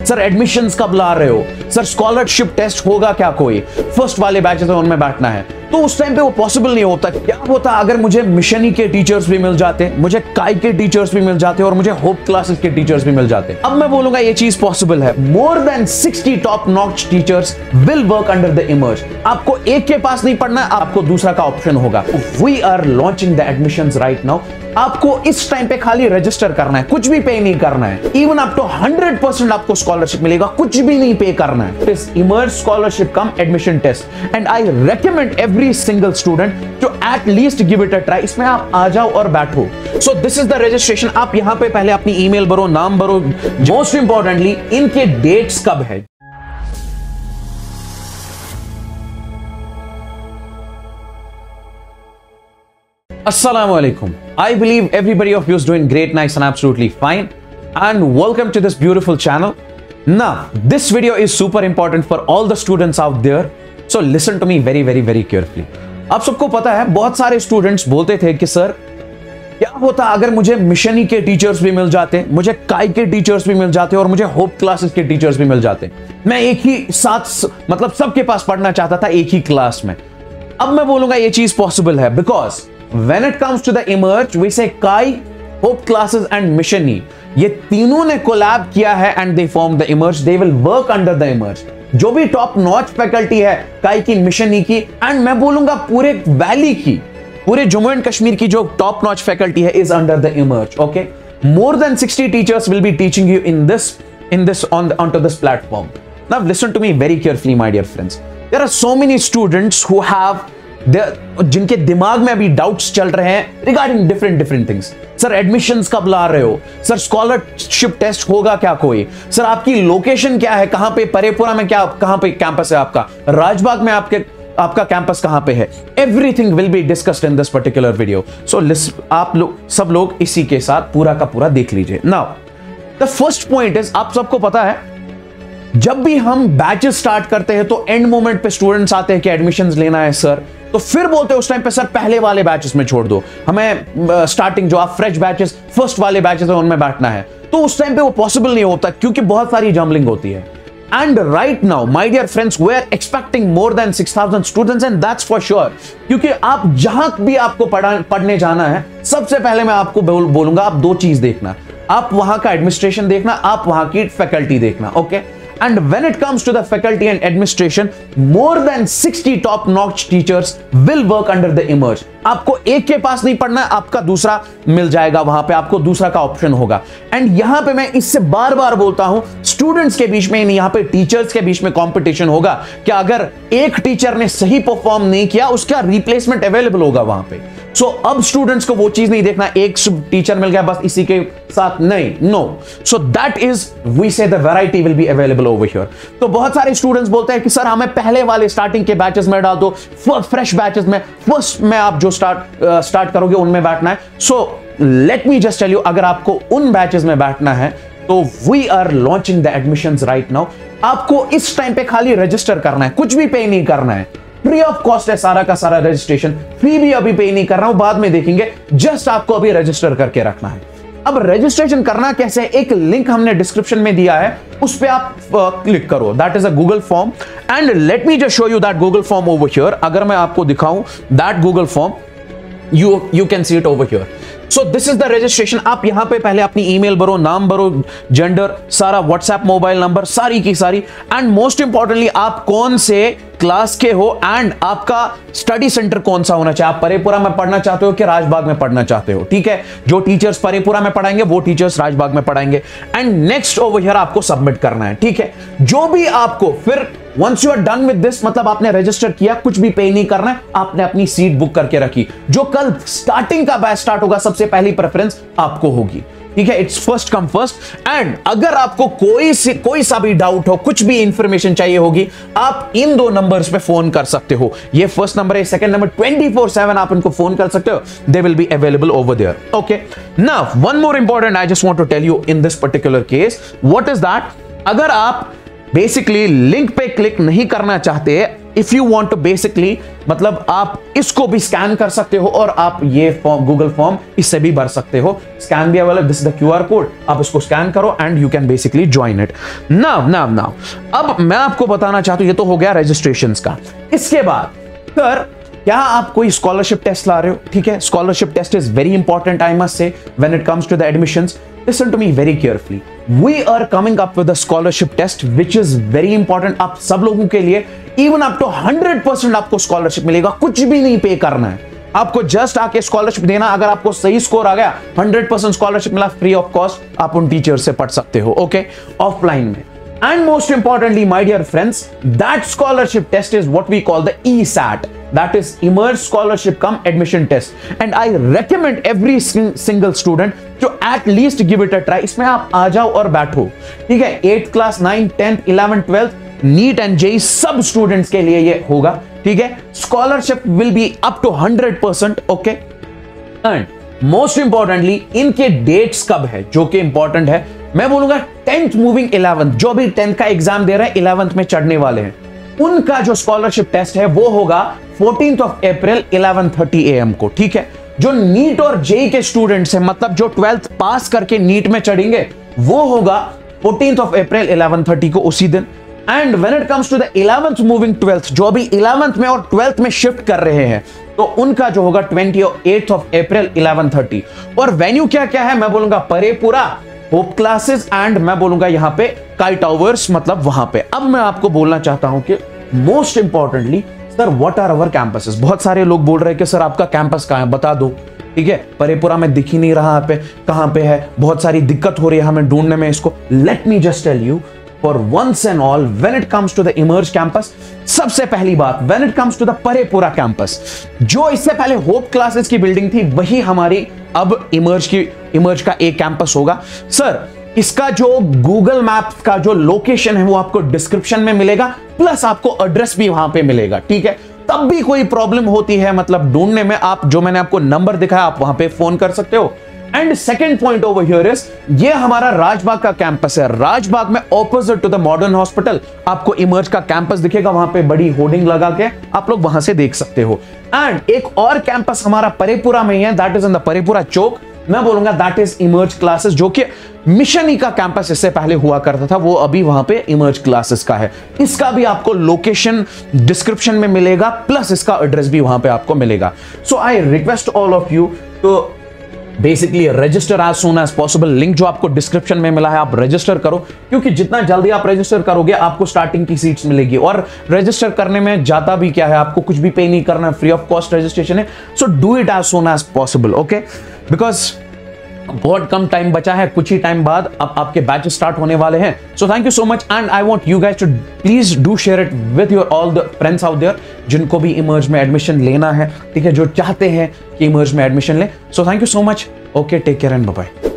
Sir admissions कब ला रहे हो, सर स्कॉलरशिप टेस्ट होगा क्या, कोई फर्स्ट वाले बैचेस में उनमें बैठना है, तो उस टाइम पे वो पॉसिबल नहीं होता। क्या होता अगर मुझे मिशनी के टीचर्स भी मिल जाते, मुझे काई के टीचर्स भी मिल जाते और मुझे होप क्लासेस के टीचर्स भी मिल जाते। अब मैं बोलूंगा ये चीज पॉसिबल है। More than 60 top notch teachers will work under the Emerge. आपको एक के पास नहीं पढ़ना, आपको दूसरा का ऑप्शन होगा। We are launching the admissions right now. आपको इस टाइम पे खाली रजिस्टर करना है, कुछ भी पे नहीं करना है। इवन अप टू 100% आपको स्कॉलरशिप मिलेगा, कुछ भी नहीं पे करना है। इस Emerge scholarship cum admission test and I recommend every single student to at least give it a try. इसमें आप आ जाओ और बैठो। So this is the registration. आप यहां पे पहले अपनी ईमेल भरो, नाम भरो, मोस्ट इंपॉर्टेंटली इनके डेट्स कब है। Assalamualaikum. I believe everybody of you is doing great, nice and absolutely fine. And welcome to this beautiful channel. Now, this video is super important for all the students out there. So listen to me very carefully. आप सबको पता है बहुत सारे students बोलते थे कि sir क्या होता अगर मुझे मिशनी के टीचर्स भी मिल जाते, मुझे काई के टीचर्स भी मिल जाते और मुझे होप क्लासेस के टीचर्स भी मिल जाते। मैं एक ही साथ मतलब सबके पास पढ़ना चाहता था एक ही क्लास में। अब मैं बोलूंगा ये चीज पॉसिबल है because when it comes to the emerge we say Kai, Hope Classes and Mishani, ये तीनों ने कोलैब किया है and they form the emerge. They will work under the emerge. जो भी टॉप नॉच फैकल्टी है काई की, मिशनी की एंड मैं बोलूंगा पूरे वैली की, पूरे जम्मू एंड कश्मीर की जो टॉप नॉच फैकल्टी है is under the Emerge. Okay, more than 60 teachers will be teaching you in this onto this platform. Now listen to me very carefully my dear friends. There are so many students who have जिनके दिमाग में अभी doubts चल रहे हैं regarding different things. Sir admissions कब ला रहे हो, सर स्कॉलरशिप टेस्ट होगा क्या कोई, सर आपकी लोकेशन क्या है, कहां पे, परेपुरा में क्या, कहां पे कैंपस है आपका, राजबाग में आपका कैंपस कहां पे है। Everything will be discussed in this particular video. So आप लोग सब लोग इसी के साथ पूरा का पूरा देख लीजिए। Now the first point is, आप सबको पता है जब भी हम बैचेस स्टार्ट करते हैं तो एंड मोमेंट पे स्टूडेंट्स आते हैं कि एडमिशंस लेना है सर, तो फिर बोलते हैं उस टाइम पे सर पहले वाले बैचेस में छोड़ दो, हमें स्टार्टिंग जो आप फ्रेश बैचेस फर्स्ट वाले बैचेस है उनमें बैठना है। तो उस टाइम पे वो पॉसिबल नहीं होता क्योंकि बहुत सारी जम्बलिंग होती है। And right now my dear friends we are expecting more than 6000 students and that's for sure. क्योंकि आप जहां भी आपको पढ़ने जाना है, सबसे पहले मैं आपको बोलूंगा आप दो चीज देखना, आप वहां का एडमिनिस्ट्रेशन देखना, आप वहां की फैकल्टी देखना। Okay, and when it comes to the faculty and administration, more than 60 top notch teachers will work under the emerge. आपको एक के पास नहीं पढ़ना, आपका दूसरा मिल जाएगा, वहां पे आपको दूसरा का ऑप्शन होगा। एंड यहां पे मैं इससे बार बार बोलता हूं स्टूडेंट्स के बीच में, यहां पे टीचर्स के बीच में कंपटीशन होगा कि अगर एक टीचर ने सही परफॉर्म नहीं किया उसका रिप्लेसमेंट अवेलेबल होगा वहां पे। सो अब स्टूडेंट्स को वो चीज नहीं देखना एक टीचर मिल गया बस इसी के साथ, नहीं, no. So that is we say the variety will be available over here. तो बहुत सारे स्टूडेंट्स बोलते हैं कि सर हमें पहले वाले स्टार्टिंग के बैचेस में डाल दो, फ्रेश बैचेस में, फर्स्ट में आप जो स्टार्ट करोगे उनमें बैठना है। So let me just tell you, अगर आपको उन बैचेस में बैठना है तो we are launching the admissions right now. आपको इस टाइम पे खाली रजिस्टर करना है, कुछ भी पे नहीं करना है, फ्री ऑफ कॉस्ट है सारा का सारा रजिस्ट्रेशन। फी भी अभी पे नहीं कर रहा हूं, बाद में देखेंगे, जस्ट आपको अभी रजिस्टर करके रखना है। अब रजिस्ट्रेशन करना कैसे, एक लिंक हमने डिस्क्रिप्शन में दिया है, उस पे आप क्लिक करो, that is a Google form and let me just show you that Google form over here. अगर मैं आपको दिखाऊं that Google form, you can see it over here. So this is the registration. आप यहां पे पहले अपनी ईमेल भरो, नाम भरो, जेंडर, सारा व्हाट्सएप मोबाइल नंबर, सारी की सारी, एंड मोस्ट इंपॉर्टेंटली आप कौन से क्लास के हो एंड आपका स्टडी सेंटर कौन सा होना चाहिए। आप परेपुरा में पढ़ना चाहते हो कि राजबाग में पढ़ना चाहते हो, ठीक है। जो टीचर्स परेपुरा में पढ़ाएंगे वो टीचर्स राजबाग में पढ़ाएंगे। एंड नेक्स्ट ओवर हियर आपको सबमिट करना है, ठीक है। जो भी आपको फिर once you are done with this, मतलब आपने रजिस्टर किया, कुछ भी पे नहीं करना है, आपने अपनी सीट बुक करके रखी। जो कल स्टार्टिंग का बैच स्टार्ट होगा सबसे पहली प्रेफरेंस आपको होगी, ठीक है। It's first come first. And अगर आपको कोई सा भी डाउट हो, कुछ भी इंफॉर्मेशन चाहिए होगी, आप इन दो नंबर्स पे फोन कर सकते हो। ये फर्स्ट नंबर है, सेकंड नंबर 24/7 आप इनको फोन कर सकते हो, they will be available over there. Okay, now one more important I just want to tell you in this particular case, what is that, अगर आप बेसिकली लिंक पे click नहीं करना चाहते, if you want to basically मतलब आप इसको भी स्कैन कर सकते हो और आप ये फॉर्म गूगल फॉर्म इससे भी भर सकते हो। स्कैन भी available, this is the QR code, आप इसको स्कैन करो and you can basically join it. Now अब मैं आपको बताना चाहता हूं, ये तो हो गया रजिस्ट्रेशंस का। इसके बाद सर क्या आप कोई स्कॉलरशिप टेस्ट ला रहे हो? ठीक है, scholarship test is very important I must say when it comes to the admissions. Listen to me very carefully. We are coming up with a scholarship test which is very important आप सब लोगों के लिए। Even up to 100% आपको scholarship मिलेगा, कुछ भी नहीं पे करना है, आपको जस्ट आके स्कॉलरशिप देना। अगर आपको सही स्कोर आ गया 100% स्कॉलरशिप मिला, फ्री ऑफ कॉस्ट आप उन टीचर से पढ़ सकते हो, ओके, ऑफलाइन में। And most importantly, my dear friends, that scholarship test is what we call the ESAT. That is Emerge Scholarship Cum Admission Test. And I recommend every single student to at least give it a try. इसमें आप आ जाओ और बैठो, ठीक है। 8th class, 9th, 10th, 11th, 12th, NEET and JEE सब students के लिए ये होगा, ठीक है। Scholarship will be up to 100%, okay. And most importantly इनके डेट्स कब है, जो कि इंपॉर्टेंट है। मैं बोलूंगा 10th मूविंग 11th, जो भी 10th का एग्जाम दे रहे हैं 11th में चढ़ने वाले हैं, उनका जो स्कॉलरशिप टेस्ट है वो होगा 14th ऑफ अप्रैल 11:30 AM को, ठीक है। जो नीट और जेई के स्टूडेंट्स हैं, मतलब जो 12th पास करके नीट में चढ़ेंगे, वो होगा 14th ऑफ अप्रैल 11:30 को, उसी दिन। And when it comes to the 11th moving 12th, जो अभी 11th में और 12th में शिफ्ट कर रहे हैं, तो उनका जो होगा 28th ऑफ अप्रैल 11:30। और वेन्यू क्या क्या है, मैं बोलूंगा परेपुरा, होप क्लासेस एंड मैं बोलूंगा यहां पे काई टावर्स, मतलब वहां पे। अब मैं आपको बोलना चाहता हूं कि most importantly sir what are our campuses. बहुत सारे लोग बोल रहे हैं कि सर आपका कैंपस कहां है, बता दो, ठीक है। परेपुरा में दिख ही नहीं रहा पे, कहां पे है, बहुत सारी दिक्कत हो रही है हमें ढूंढने में इसको। Let me just tell you for once and all, when it comes to the Emerge campus, सबसे पहली बात, when it comes to the Parraypora campus, जो इससे पहले होप क्लासेस की बिल्डिंग थी, वही हमारी अब इमर्ज का एक कैंपस होगा। सर इसका जो गूगल मैप का जो लोकेशन है वो आपको डिस्क्रिप्शन में मिलेगा, प्लस आपको एड्रेस भी वहां पे मिलेगा, ठीक है। तब भी कोई प्रॉब्लम होती है मतलब ढूंढने में, आप जो मैंने आपको नंबर दिखाया आप वहां पे फोन कर सकते हो। And second point over here is, ये हमारा राजबाग का कैंपस है। राजबाग में opposite to the modern hospital आपको इमर्ज का कैंपस दिखेगा, वहां पे बड़ी होर्डिंग लगा के आप लोग वहां से देख सकते हो। एंड एक और कैंपस हमारा परेपुरा में ही है, that is in the Parraypora Chowk, मैं बोलूंगा दैट इज इमर्ज क्लासेस, जो कि मिशन ई का कैंपस इससे पहले हुआ करता था, वो अभी वहां पे इमर्ज क्लासेस का है। इसका भी आपको लोकेशन डिस्क्रिप्शन में मिलेगा, प्लस इसका एड्रेस भी वहां पे आपको मिलेगा। So I request all of you to basically register as soon as possible. Link जो आपको डिस्क्रिप्शन में मिला है आप रजिस्टर करो, क्योंकि जितना जल्दी आप रजिस्टर करोगे आपको स्टार्टिंग की सीट्स मिलेगी। और रजिस्टर करने में जाता भी क्या है, आपको कुछ भी पे नहीं करना है, फ्री ऑफ कॉस्ट रजिस्ट्रेशन है। So do it as soon as possible, okay, because बहुत कम टाइम बचा है, कुछ ही टाइम बाद अब आपके बैच स्टार्ट होने वाले हैं। So thank you so much and I want you guys to please do share it with your all the friends out there जिनको भी इमर्ज में एडमिशन लेना है, ठीक है, जो चाहते हैं कि इमर्ज में एडमिशन ले। So thank you so much, okay, take care and bye bye.